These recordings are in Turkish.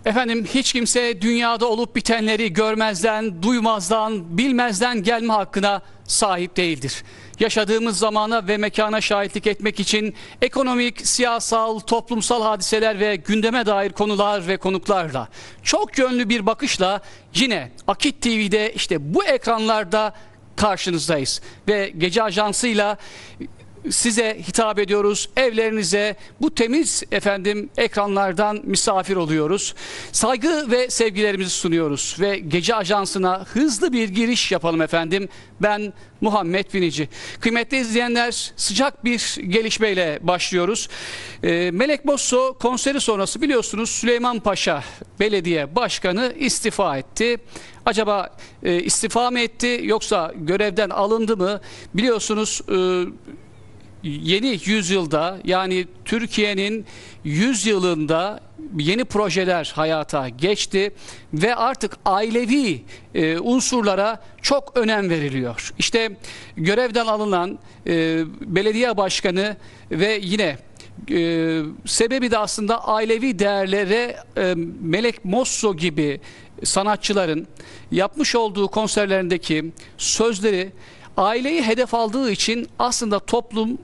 Efendim, hiç kimse dünyada olup bitenleri görmezden, duymazdan, bilmezden gelme hakkına sahip değildir. Yaşadığımız zamana ve mekana şahitlik etmek için ekonomik, siyasal, toplumsal hadiseler ve gündeme dair konular ve konuklarla çok yönlü bir bakışla yine Akit TV'de işte bu ekranlarda karşınızdayız ve Gece Ajansı'yla size hitap ediyoruz. Evlerinize bu temiz ekranlardan misafir oluyoruz. Saygı ve sevgilerimizi sunuyoruz ve Gece Ajansı'na hızlı bir giriş yapalım efendim. Ben Muhammed Binici. Kıymetli izleyenler, sıcak bir gelişmeyle başlıyoruz. Melek Mosso konseri sonrası biliyorsunuz Süleymanpaşa Belediye Başkanı istifa etti. Acaba istifa mı etti yoksa görevden alındı mı? Biliyorsunuz yeni yüzyılda, yani Türkiye'nin 100 yılında yeni projeler hayata geçti ve artık ailevi unsurlara çok önem veriliyor. İşte görevden alınan belediye başkanı ve yine sebebi de aslında ailevi değerlere Melek Mosso gibi sanatçıların yapmış olduğu konserlerindeki sözleri aileyi hedef aldığı için aslında toplum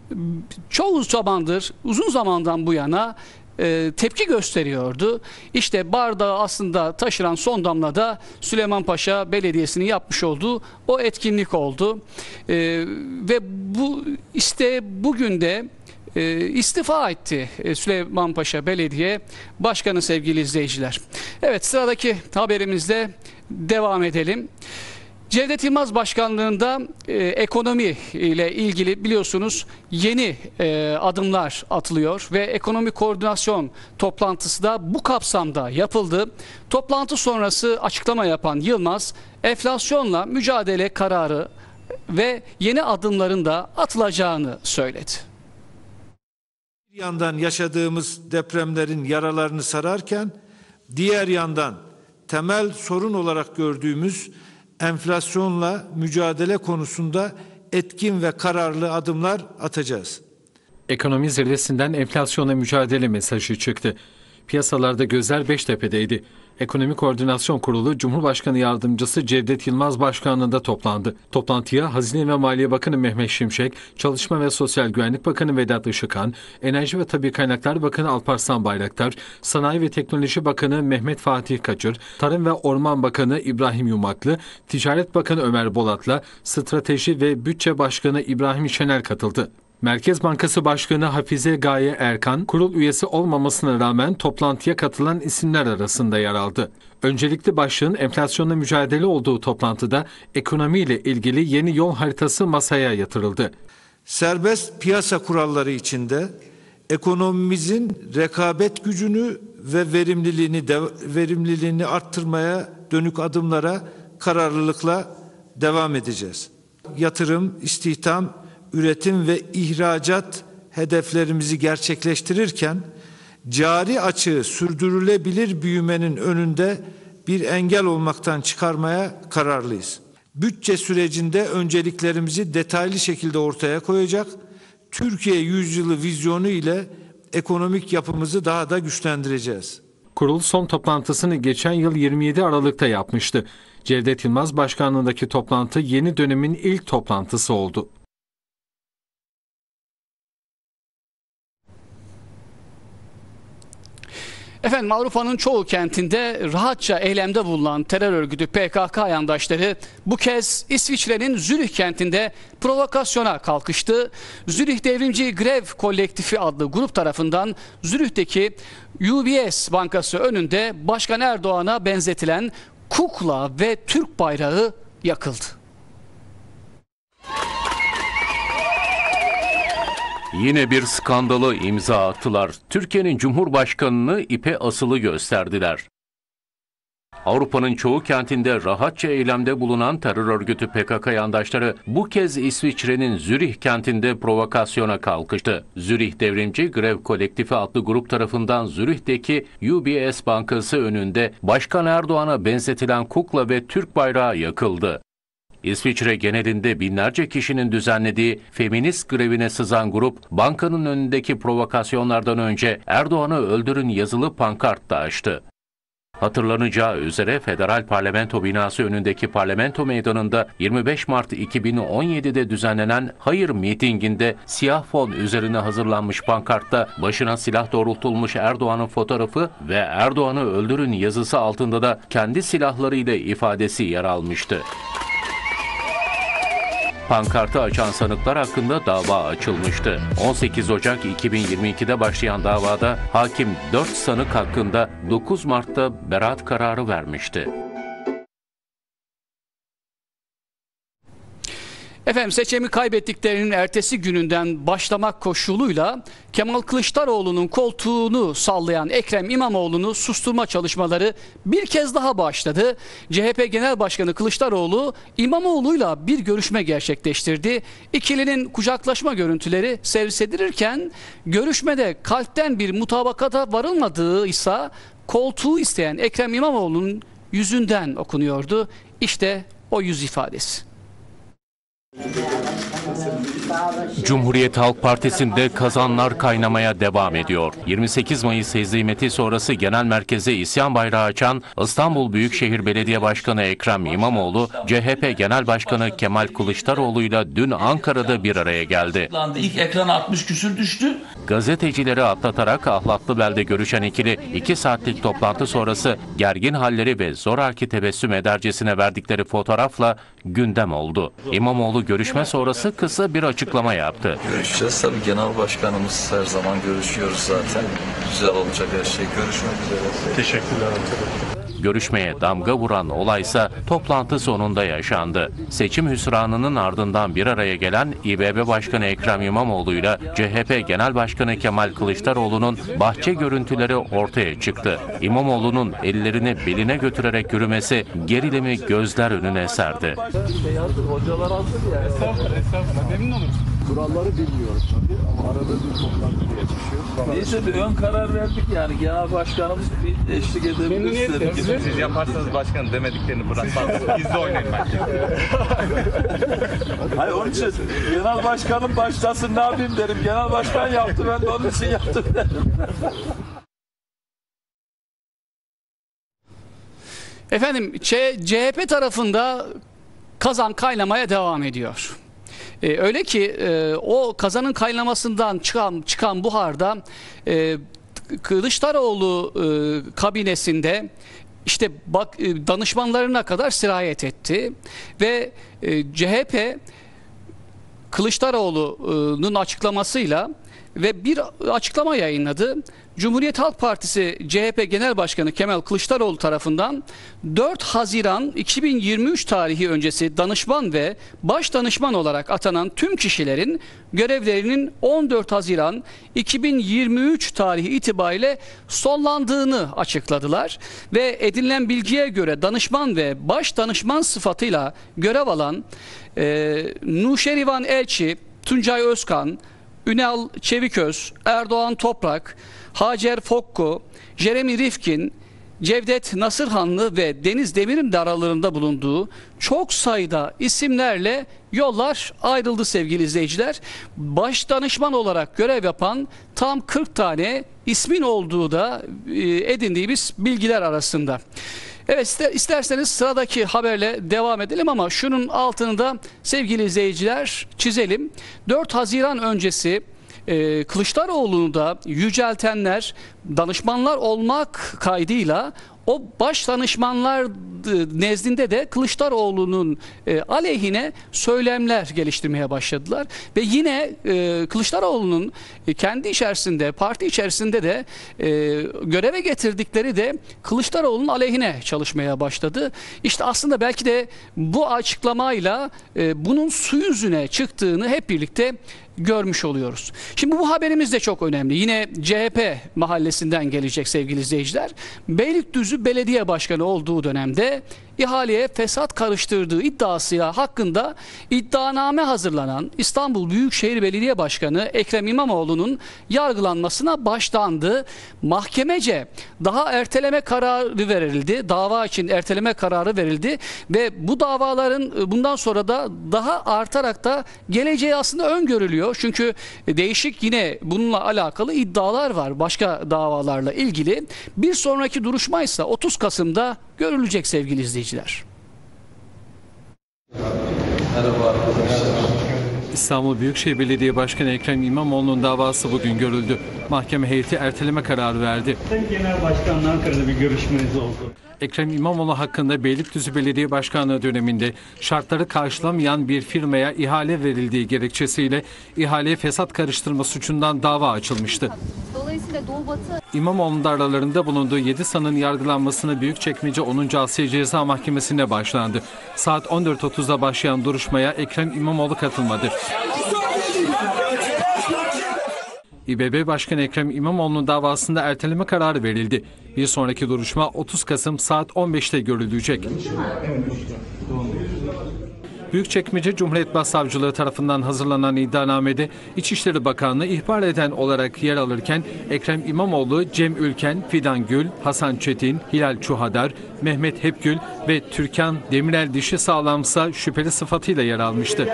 uzun zamandan bu yana tepki gösteriyordu. İşte bardağı aslında taşıran son damla da Süleymanpaşa Belediyesi'nin yapmış olduğu o etkinlik oldu. Ve bugün de istifa etti Süleymanpaşa Belediye Başkanı sevgili izleyiciler. Evet, sıradaki haberimizle devam edelim. Cevdet Yılmaz Başkanlığında ekonomi ile ilgili biliyorsunuz yeni adımlar atılıyor ve ekonomi koordinasyon toplantısı da bu kapsamda yapıldı. Toplantı sonrası açıklama yapan Yılmaz, enflasyonla mücadele kararı ve yeni adımların da atılacağını söyledi. Bir yandan yaşadığımız depremlerin yaralarını sararken, diğer yandan temel sorun olarak gördüğümüz enflasyonla mücadele konusunda etkin ve kararlı adımlar atacağız. Ekonomi zirvesinden enflasyonla mücadele mesajı çıktı. Piyasalarda gözler Beştepe'deydi. Ekonomi Koordinasyon Kurulu Cumhurbaşkanı Yardımcısı Cevdet Yılmaz Başkanlığı'nda toplandı. Toplantıya Hazine ve Maliye Bakanı Mehmet Şimşek, Çalışma ve Sosyal Güvenlik Bakanı Vedat Işıkhan, Enerji ve Tabii Kaynaklar Bakanı Alparslan Bayraktar, Sanayi ve Teknoloji Bakanı Mehmet Fatih Kacır, Tarım ve Orman Bakanı İbrahim Yumaklı, Ticaret Bakanı Ömer Bolat'la Strateji ve Bütçe Başkanı İbrahim Şener katıldı. Merkez Bankası Başkanı Hafize Gaye Erkan, kurul üyesi olmamasına rağmen toplantıya katılan isimler arasında yer aldı. Öncelikli başlığın enflasyonla mücadele olduğu toplantıda ekonomiyle ilgili yeni yol haritası masaya yatırıldı. Serbest piyasa kuralları içinde ekonomimizin rekabet gücünü ve verimliliğini arttırmaya dönük adımlara kararlılıkla devam edeceğiz. Yatırım, istihdam, üretim ve ihracat hedeflerimizi gerçekleştirirken cari açığı sürdürülebilir büyümenin önünde bir engel olmaktan çıkarmaya kararlıyız. Bütçe sürecinde önceliklerimizi detaylı şekilde ortaya koyacak, Türkiye yüzyılı vizyonu ile ekonomik yapımızı daha da güçlendireceğiz. Kurul son toplantısını geçen yıl 27 Aralık'ta yapmıştı. Cevdet Yılmaz Başkanlığındaki toplantı yeni dönemin ilk toplantısı oldu. Efendim, Avrupa'nın çoğu kentinde rahatça eylemde bulunan terör örgütü PKK yandaşları bu kez İsviçre'nin Zürih kentinde provokasyona kalkıştı. Zürih Devrimci Grev Kolektifi adlı grup tarafından Zürih'teki UBS Bankası önünde Başkan Erdoğan'a benzetilen kukla ve Türk bayrağı yakıldı. Yine bir skandalı imza attılar. Türkiye'nin Cumhurbaşkanı'nı ipe asılı gösterdiler. Avrupa'nın çoğu kentinde rahatça eylemde bulunan terör örgütü PKK yandaşları bu kez İsviçre'nin Zürih kentinde provokasyona kalkıştı. Zürih Devrimci Grev Kolektifi adlı grup tarafından Zürih'teki UBS Bankası önünde Başkan Erdoğan'a benzetilen kukla ve Türk bayrağı yakıldı. İsviçre genelinde binlerce kişinin düzenlediği feminist grevine sızan grup, bankanın önündeki provokasyonlardan önce Erdoğan'ı öldürün yazılı pankart da açtı. Hatırlanacağı üzere Federal Parlamento binası önündeki parlamento meydanında 25 Mart 2017'de düzenlenen hayır mitinginde siyah fon üzerine hazırlanmış pankartta başına silah doğrultulmuş Erdoğan'ın fotoğrafı ve Erdoğan'ı öldürün yazısı altında da kendi silahlarıyla ifadesi yer almıştı. Pankartı açan sanıklar hakkında dava açılmıştı. 18 Ocak 2022'de başlayan davada hakim 4 sanık hakkında 9 Mart'ta beraat kararı vermişti. Efendim, seçimi kaybettiklerinin ertesi gününden başlamak koşuluyla Kemal Kılıçdaroğlu'nun koltuğunu sallayan Ekrem İmamoğlu'nu susturma çalışmaları bir kez daha başladı. CHP Genel Başkanı Kılıçdaroğlu İmamoğlu'yla bir görüşme gerçekleştirdi. İkilinin kucaklaşma görüntüleri servis edilirken görüşmede kalpten bir mutabakata varılmadığı ise koltuğu isteyen Ekrem İmamoğlu'nun yüzünden okunuyordu. İşte o yüz ifadesi. Cumhuriyet Halk Partisi'nde kazanlar kaynamaya devam ediyor. 28 Mayıs hezimeti sonrası genel merkeze isyan bayrağı açan İstanbul Büyükşehir Belediye Başkanı Ekrem İmamoğlu, CHP Genel Başkanı Kemal Kılıçdaroğlu'yla dün Ankara'da bir araya geldi. İlk ekrana 60 küsür düştü. Gazetecileri atlatarak Ahlatlıbel'de görüşen ikili 2 saatlik toplantı sonrası gergin halleri ve zoraki tebessüm edercesine verdikleri fotoğrafla gündem oldu. İmamoğlu görüşme sonrası kısa bir açıklama yaptı. Görüşeceğiz tabii, genel başkanımız her zaman görüşüyoruz zaten. Güzel olacak her şey. Görüşmek üzere. Teşekkürler. Görüşmeye damga vuran olaysa toplantı sonunda yaşandı. Seçim hüsranının ardından bir araya gelen İBB Başkanı Ekrem İmamoğlu'yla CHP Genel Başkanı Kemal Kılıçdaroğlu'nun bahçe görüntüleri ortaya çıktı. İmamoğlu'nun ellerini beline götürerek yürümesi gerilimi gözler önüne serdi. Hocalar hazır ya. Estağfurullah. Memnun oluruz. Kuralları bilmiyoruz tabii ama arada bir toplantı geçişiyor. Neyse, bir ön karar verdik yani. Genel başkanımız bir eşlik edebilir. Siz yaparsanız başkanım demediklerini bırakmaz. Gizli oynayın bence. Hayır, onun için genel başkanım başlasın, ne yapayım derim. Genel başkan yaptı, ben de onun için yaptım derim. Efendim, CHP tarafında kazan kaynamaya devam ediyor. Öyle ki o kazanın kaynamasından çıkan buharda Kılıçdaroğlu kabinesinde işte danışmanlarına kadar sirayet etti ve CHP Kılıçdaroğlu'nun açıklamasıyla ve bir açıklama yayınladı. Cumhuriyet Halk Partisi CHP Genel Başkanı Kemal Kılıçdaroğlu tarafından 4 Haziran 2023 tarihi öncesi danışman ve baş danışman olarak atanan tüm kişilerin görevlerinin 14 Haziran 2023 tarihi itibariyle sonlandığını açıkladılar ve edinilen bilgiye göre danışman ve baş danışman sıfatıyla görev alan Nuşerivan Elçi, Tuncay Özkan, Ünal Çeviköz, Erdoğan Toprak, Hacer Fokku, Jeremy Rifkin, Cevdet Nasırhanlı ve Deniz Demir'in de aralarında bulunduğu çok sayıda isimlerle yollar ayrıldı sevgili izleyiciler. Baş danışman olarak görev yapan tam 40 tane ismin olduğu da edindiğimiz bilgiler arasında. Evet, isterseniz sıradaki haberle devam edelim ama şunun altını da sevgili izleyiciler çizelim. 4 Haziran öncesi Kılıçdaroğlu'nu da yüceltenler danışmanlar olmak kaydıyla o baş danışmanlar nezdinde de Kılıçdaroğlu'nun aleyhine söylemler geliştirmeye başladılar. Ve yine Kılıçdaroğlu'nun kendi içerisinde, parti içerisinde de göreve getirdikleri de Kılıçdaroğlu'nun aleyhine çalışmaya başladı. İşte aslında belki de bu açıklamayla bunun su yüzüne çıktığını hep birlikte görmüş oluyoruz. Şimdi bu haberimiz de çok önemli. Yine CHP mahallesinden gelecek sevgili izleyiciler. Beylikdüzü Belediye Başkanı olduğu dönemde ihaleye fesat karıştırdığı iddiasıyla hakkında iddianame hazırlanan İstanbul Büyükşehir Belediye Başkanı Ekrem İmamoğlu'nun yargılanmasına başlandı. Mahkemece daha erteleme kararı verildi. Dava için erteleme kararı verildi ve bu davaların bundan sonra da daha artarak da geleceği aslında öngörülüyor. Çünkü değişik yine bununla alakalı iddialar var başka davalarla ilgili. Bir sonraki duruşma ise 30 Kasım'da görülecek sevgili izleyiciler. Merhaba arkadaşlar. İstanbul Büyükşehir Belediye Başkanı Ekrem İmamoğlu'nun davası bugün görüldü. Mahkeme heyeti erteleme kararı verdi. Genel Başkan'la Ankara'da bir görüşmeniz oldu. Ekrem İmamoğlu hakkında Beylikdüzü Belediye Başkanlığı döneminde şartları karşılamayan bir firmaya ihale verildiği gerekçesiyle ihaleye fesat karıştırma suçundan dava açılmıştı. Dolayısıyla Doğu Batı İmamoğlu'nun da aralarında bulunduğu 7 sanığın yargılanmasını Büyükçekmece 10. Asya Ceza Mahkemesi'ne başlandı. Saat 14.30'da başlayan duruşmaya Ekrem İmamoğlu katılmadı. İBB Başkanı Ekrem İmamoğlu'nun davasında erteleme kararı verildi. Bir sonraki duruşma 30 Kasım saat 15'te görülecek. Büyükçekmece Cumhuriyet Başsavcılığı tarafından hazırlanan iddianamede İçişleri Bakanlığı ihbar eden olarak yer alırken Ekrem İmamoğlu, Cem Ülken, Fidan Gül, Hasan Çetin, Hilal Çuhadar, Mehmet Hepgül ve Türkan Demirel dişi sağlamsa şüpheli sıfatıyla yer almıştı.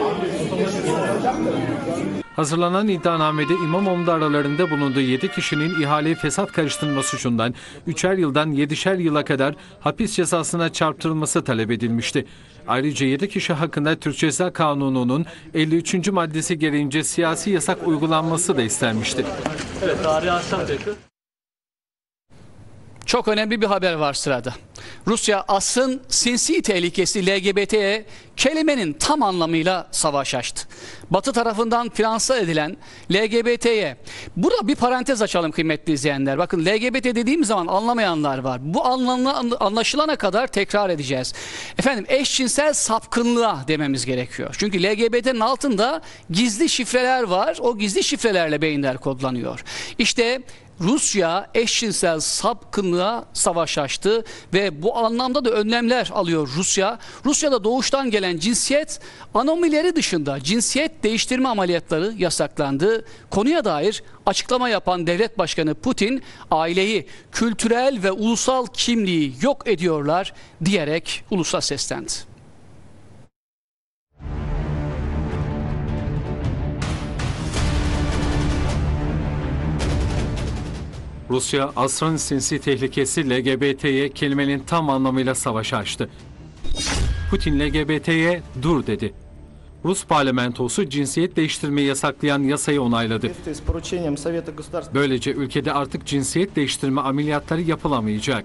Hazırlanan iddianamede İmamoğlu aralarında bulunduğu 7 kişinin ihaleyi fesat karıştırma suçundan 3'er yıldan 7'şer yıla kadar hapis cezasına çarptırılması talep edilmişti. Ayrıca 7 kişi hakkında Türk Ceza Kanunu'nun 53. maddesi gereğince siyasi yasak uygulanması da istenmişti. Evet, tarihi akşam tekrar. Çok önemli bir haber var sırada. Rusya asrın sinsi tehlikesi LGBT'ye kelimenin tam anlamıyla savaş açtı. Batı tarafından finanse edilen LGBT'ye, burada bir parantez açalım kıymetli izleyenler. Bakın LGBT dediğim zaman anlamayanlar var. Bu anlaşılana kadar tekrar edeceğiz. Efendim eşcinsel sapkınlığa dememiz gerekiyor. Çünkü LGBT'nin altında gizli şifreler var. O gizli şifrelerle beyinler kodlanıyor. İşte Rusya eşcinsel sapkınlığa savaş açtı ve bu anlamda da önlemler alıyor Rusya. Rusya'da doğuştan gelen cinsiyet anomileri dışında cinsiyet değiştirme ameliyatları yasaklandı. Konuya dair açıklama yapan devlet başkanı Putin, aileyi, kültürel ve ulusal kimliği yok ediyorlar diyerek ulusa seslendi. Rusya, asrın sinsi tehlikesi LGBT'ye kelimenin tam anlamıyla savaş açtı. Putin LGBT'ye dur dedi. Rus parlamentosu cinsiyet değiştirmeyi yasaklayan yasayı onayladı. Böylece ülkede artık cinsiyet değiştirme ameliyatları yapılamayacak.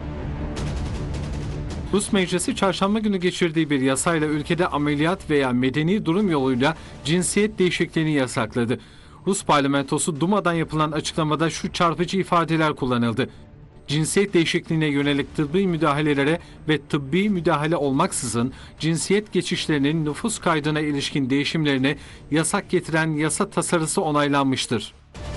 Rus meclisi çarşamba günü geçirdiği bir yasayla ülkede ameliyat veya medeni durum yoluyla cinsiyet değişikliğini yasakladı. Rus parlamentosu Duma'dan yapılan açıklamada şu çarpıcı ifadeler kullanıldı. Cinsiyet değişikliğine yönelik tıbbi müdahalelere ve tıbbi müdahale olmaksızın cinsiyet geçişlerinin nüfus kaydına ilişkin değişimlerine yasak getiren yasa tasarısı onaylanmıştır.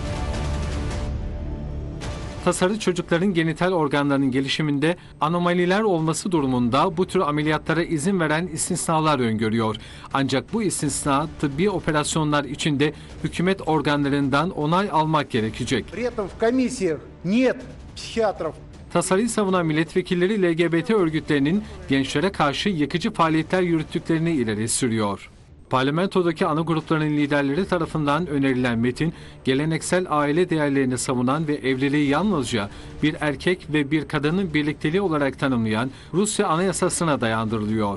Tasarı çocukların genital organlarının gelişiminde anomaliler olması durumunda bu tür ameliyatlara izin veren istisnalar öngörüyor. Ancak bu istisna tıbbi operasyonlar içinde hükümet organlarından onay almak gerekecek. Tasarıyı savunan milletvekilleri LGBT örgütlerinin gençlere karşı yıkıcı faaliyetler yürüttüklerini ileri sürüyor. Parlamentodaki ana grupların liderleri tarafından önerilen metin, geleneksel aile değerlerini savunan ve evliliği yalnızca bir erkek ve bir kadının birlikteliği olarak tanımlayan Rusya Anayasası'na dayandırılıyor.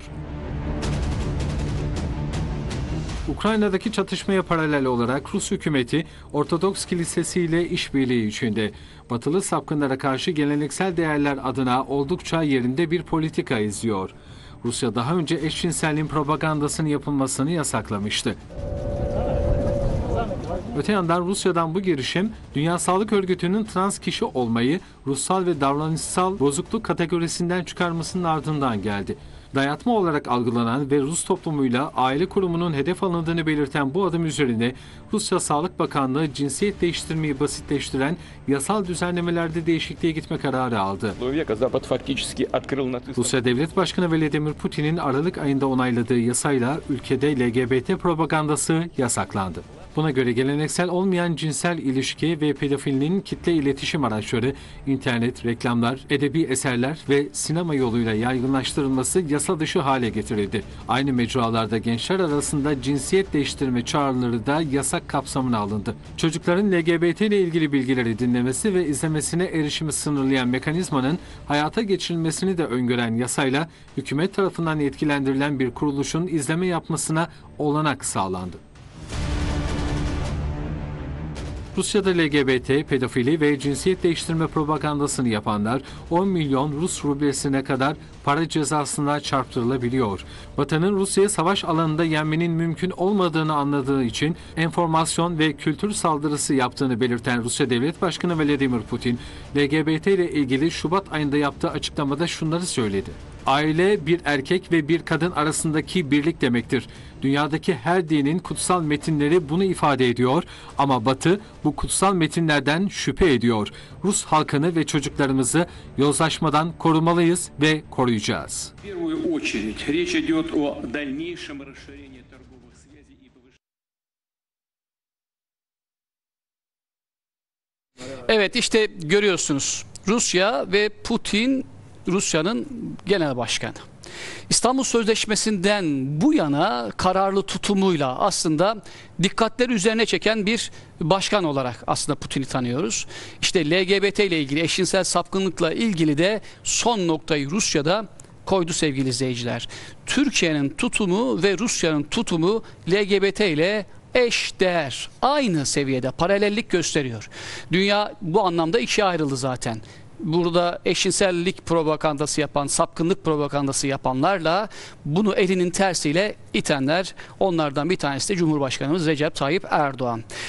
Ukrayna'daki çatışmaya paralel olarak Rus hükümeti Ortodoks Kilisesi ile işbirliği içinde. Batılı sapkınlara karşı geleneksel değerler adına oldukça yerinde bir politika izliyor. Rusya daha önce eşcinselliğin propagandasının yapılmasını yasaklamıştı. Öte yandan Rusya'dan bu girişim, Dünya Sağlık Örgütü'nün trans kişi olmayı ruhsal ve davranışsal bozukluk kategorisinden çıkarmasının ardından geldi. Dayatma olarak algılanan ve Rus toplumuyla aile kurumunun hedef alındığını belirten bu adım üzerine Rusya Sağlık Bakanlığı cinsiyet değiştirmeyi basitleştiren yasal düzenlemelerde değişikliğe gitme kararı aldı. Rusya Devlet Başkanı Vladimir Putin'in Aralık ayında onayladığı yasayla ülkede LGBT propagandası yasaklandı. Buna göre geleneksel olmayan cinsel ilişki ve pedofilinin kitle iletişim araçları, internet, reklamlar, edebi eserler ve sinema yoluyla yaygınlaştırılması yasa dışı hale getirildi. Aynı mecralarda gençler arasında cinsiyet değiştirme çağrıları da yasak kapsamına alındı. Çocukların LGBT ile ilgili bilgileri dinlemesi ve izlemesine erişimi sınırlayan mekanizmanın hayata geçirilmesini de öngören yasayla hükümet tarafından yetkilendirilen bir kuruluşun izleme yapmasına olanak sağlandı. Rusya'da LGBT, pedofili ve cinsiyet değiştirme propagandasını yapanlar 10 milyon Rus rublesine kadar para cezasına çarptırılabiliyor. Batı'nın Rusya'ya savaş alanında yenmenin mümkün olmadığını anladığı için enformasyon ve kültür saldırısı yaptığını belirten Rusya Devlet Başkanı Vladimir Putin, LGBT ile ilgili Şubat ayında yaptığı açıklamada şunları söyledi. Aile bir erkek ve bir kadın arasındaki birlik demektir. Dünyadaki her dinin kutsal metinleri bunu ifade ediyor ama Batı bu kutsal metinlerden şüphe ediyor. Rus halkını ve çocuklarımızı yozlaşmadan korumalıyız ve koruyacağız. Evet, işte görüyorsunuz, Rusya ve Putin Rusya'nın genel başkanı. İstanbul Sözleşmesi'nden bu yana kararlı tutumuyla aslında dikkatleri üzerine çeken bir başkan olarak aslında Putin'i tanıyoruz. İşte LGBT ile ilgili, eşcinsel sapkınlıkla ilgili de son noktayı Rusya'da koydu sevgili izleyiciler. Türkiye'nin tutumu ve Rusya'nın tutumu LGBT ile eş değer, aynı seviyede paralellik gösteriyor. Dünya bu anlamda ikiye ayrıldı zaten. Burada eşcinsellik propagandası yapan, sapkınlık propagandası yapanlarla bunu elinin tersiyle itenler, onlardan bir tanesi de Cumhurbaşkanımız Recep Tayyip Erdoğan.